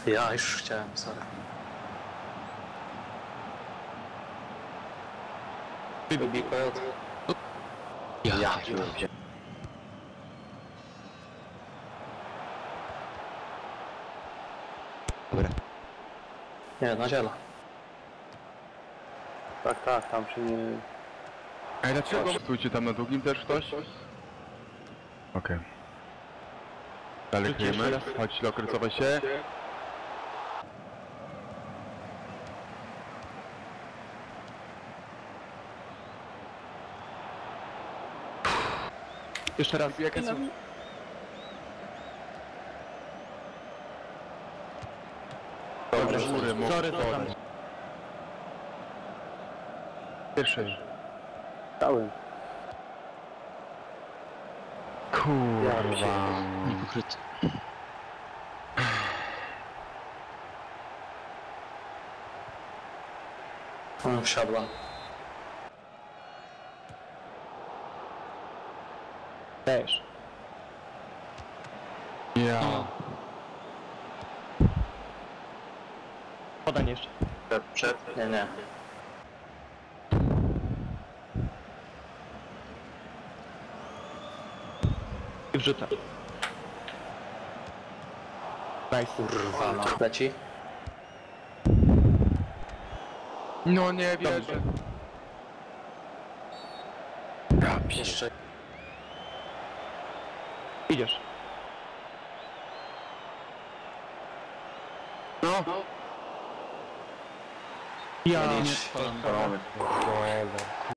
Ja już chciałem, sorry. Lubi kojot. Ja lubię. Dobra. Nie, na ziela. Tak, tam się nie... Ej, dlaczego? Stójcie tam na długim też ktoś? Okej. Dalej kryjemy. Chodź, loker, cofaj się. Jeszcze raz. Jakie są? Dobra, góry, Sorry, co tam. Pierwszy. Dałem. Kurwa. Niepokryty. Wsiadła. Też. Ja. Podań jeszcze. Przed? Nie. I wrzucę. Nice. Kurwa, no. Leci? No nie wierzę. Jeszcze. Idziesz. No. Ja Idź. Dobra.